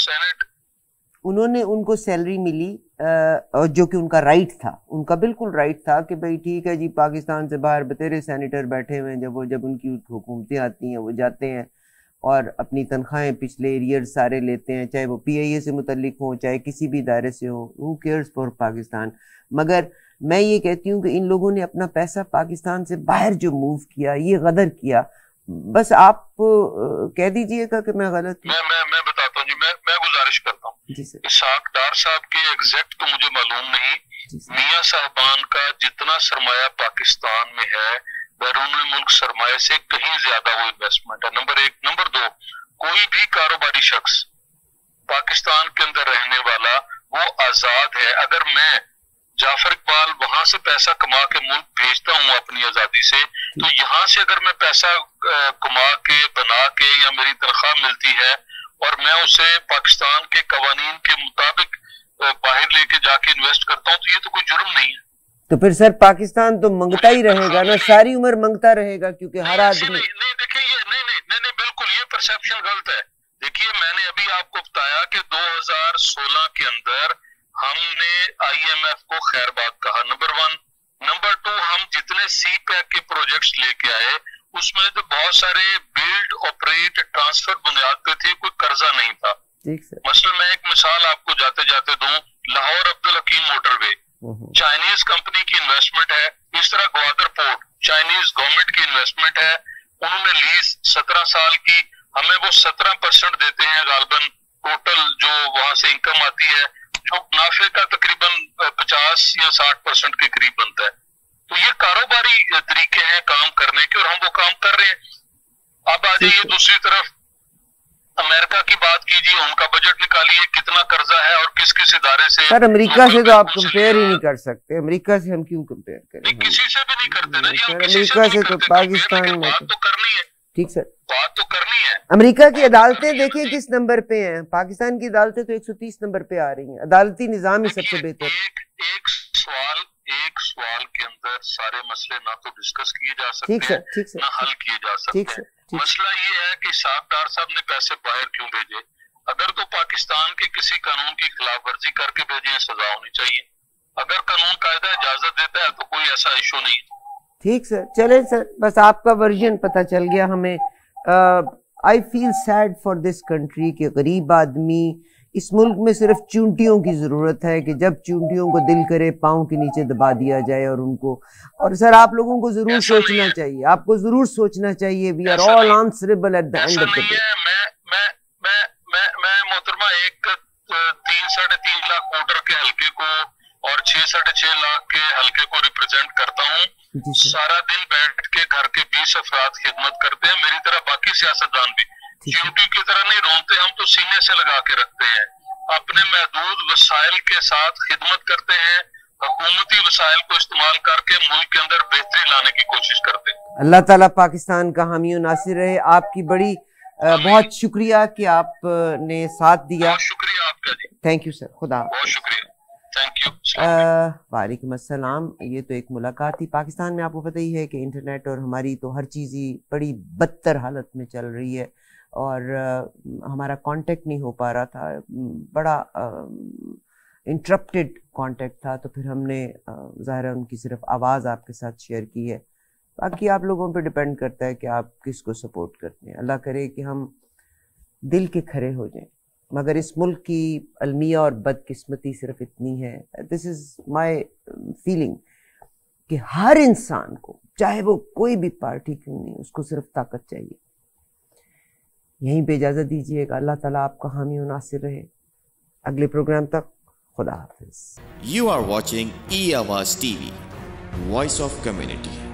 انہوں نے ان کو سیلری ملی جو کہ ان کا رائٹ تھا، ان کا بالکل رائٹ تھا کہ بھائی ٹھیک ہے جی پاکستان سے باہر بتیرے سینیٹر بیٹھے ہوئے ہیں، جب وہ جب ان کی حکومتیں آتی ہیں وہ جاتے ہیں اور اپنی تنخواہیں پچھلے ایئر سارے لیتے ہیں، چاہے وہ پی آئی اے سے متعلق ہوں چاہے کسی بھی ادارے سے ہوں. Who cares for Pakistan. مگر میں یہ کہتی ہوں کہ ان لوگوں نے اپنا پیسہ پاکستان سے باہر جو موو کیا، یہ غدر کیا. بس آپ کہہ دیجئے گا کہ میں غلط ہوں. میں میں میں بتاتا ہوں جی، میں میں گزارش کرتا ہوں. جی سر. اسحاق ڈار صاحب کے ایگزیکٹ تو مجھے معلوم نہیں. میاں صاحبان کا جتنا سرمایہ پاکستان میں ہے بیرون ملک سرمایہ سے کہیں زیادہ وہ انویسٹمنٹ ہے. نمبر ایک. نمبر دو، کوئی بھی کاروباری شخص پاکستان کے اندر رہنے والا وہ آزاد ہے. اگر میں جعفر اقبال وہاں سے پیسہ کما کے ملک بھیجتا ہوں اپنی آزادی سے، تو یہاں سے اگر میں پیسہ کما کے بنا کے یا میری تنخواہ ملتی ہے اور میں اسے پاکستان کے قوانین کے مطابق باہر لے کے جا کے انویسٹ کرتا ہوں، تو یہ تو کوئی جرم نہیں ہے. تو پھر سر پاکستان تو منگتا ہی رہے گا نا، ساری عمر منگتا رہے گا کیونکہ ہر آدمی. نہیں دیکھیے یہ نہیں نہیں نہیں بالکل یہ پرسیپشن غلط ہے. دیکھیے میں نے ابھی آپ کو بتایا کہ دو ہزار سولہ کے اندر ہم نے آئی ایم ایف کو خیر بات کہا، نمبر ون. نمبر ٹو، ہم جتنے سی پیک کے پروجیکٹس لے کے آئے اس میں تو بہت سارے بلڈ آپریٹ ٹرانسفر بنیاد پہ تھے، کوئی قرضہ نہیں تھا. مثلا میں ایک مثال آپ کو جاتے جاتے دوں، Lahore Abdul Hakim motorway Chinese company کی انویسٹمنٹ ہے. اس طرح گوادر پورٹ چائنیز گورنمنٹ کی انویسٹمنٹ ہے. انہوں نے لیز سترہ سال کی، ہمیں وہ سترہ پرسنٹ دیتے ہیں غالباً ٹوٹل جو وہاں سے انکم آتی ہے، جو منافع کا تقریباً پچاس یا ساٹھ پرسنٹ کے قریب بنتا ہے. تو یہ کاروباری طریقے ہیں کام کرنے کے اور ہم وہ کام کر رہے ہیں. اب آ جائیے دوسری طرف، امریکہ کی بات کیجیے، ان کا بجٹ نکالیے، کتنا قرضہ ہے اور کس کس ادارے سے. سر امریکہ سے تو آپ کمپیئر ہی نہیں کر سکتے، امریکہ سے ہم کیوں کمپیئر کریں؟ کسی سے بھی نہیں کرتے نا جی، امریکہ سے تو پاکستان میں بات تو کرنی ہے. ٹھیک سر، بات تو کرنی ہے. امریکہ کی عدالتیں دیکھیں کس نمبر پہ ہیں، پاکستان کی عدالتیں تو ایک سو تیس نمبر پہ آ رہی ہیں. عدالتی نظام ہی سب سے بہتر. ایک ایک سوال ایک سوال کے اندر سارے مسئلے نہ تو ڈسکس کیے جا سکتے ہیں نہ حل کیے جا سکتے ہیں. مسئلہ یہ ہے کہ اسحاق ڈار صاحب نے پیسے باہر کیوں بھیجے؟ اگر تو پاکستان کے کسی قانون کی خلاف ورزی کر کے بھیجے سزا ہونی چاہیے. اگر قانون قاعدہ اجازت دیتا ہے تو کوئی ایسا ایشو نہیں. ٹھیک سر، چلیں سر، بس آپ کا ورژن پتہ چل گیا ہمیں. I feel sad for this country کہ غریب آدمی اس ملک میں صرف چونٹیوں کی ضرورت ہے کہ جب چونٹیوں کو دل کرے پاؤں کے نیچے دبا دیا جائے اور ان کو. اور سر آپ لوگوں کو ضرور سوچنا چاہیے، آپ کو ضرور سوچنا چاہیے. We are all answerable at the end of the day. میں محترمہ ایک تین ساڑھے تین لاکھ ووٹر کے حلقے کو اور چھ ساڑھے چھ لاکھ کے حلقے کو ریپرزینٹ کرتا ہوں. سارا دن بیٹھ کے گھر کے بیس افراد خدمت کرتے ہیں، میری طرح باقی سیاستدان بھی. چیونٹی کی طرح نہیں رونتے، ہم تو سینے سے لگا کے رکھتے ہیں. اپنے محدود وسائل کے ساتھ خدمت کرتے ہیں، حکومتی وسائل کو استعمال کر کے ملک کے اندر بہتری لانے کی کوشش کرتے ہیں. اللہ تعالیٰ پاکستان کا حامی و ناصر رہے. آپ کی بڑی بہت شکریہ کہ آپ نے ساتھ دیا. بہت شکریہ آپ کا جی. تھینک یو سر، خدا. بہت شکریہ، تھینک یو. وعلیکم السلام. یہ تو ایک ملاقات تھی. پاکستان میں آپ کو پتہ ہی ہے کہ انٹرنیٹ اور ہماری تو ہر چیز ہی بڑی بدتر حالت میں چل رہی ہے اور ہمارا کانٹیکٹ نہیں ہو پا رہا تھا، بڑا انٹرپٹیڈ کانٹیکٹ تھا. تو پھر ہم نے ظاہر ہے ان کی صرف آواز آپ کے ساتھ شیئر کی ہے. باقی آپ لوگوں پہ ڈپینڈ کرتا ہے کہ آپ کس کو سپورٹ کرتے ہیں. اللہ کرے کہ ہم دل کے کھڑے ہو جائیں. مگر اس ملک کی المیہ اور بدقسمتی صرف اتنی ہے، دس از مائی فیلنگ، کہ ہر انسان کو چاہے وہ کوئی بھی پارٹی کیوں نہیں، اس کو صرف طاقت چاہیے. یہیں پہ اجازت دیجیے گا. اللہ تعالیٰ آپ کا حامی و ناصر رہے. اگلے پروگرام تک خدا حافظ. You are watching E Awaaz T V, Voice of Community.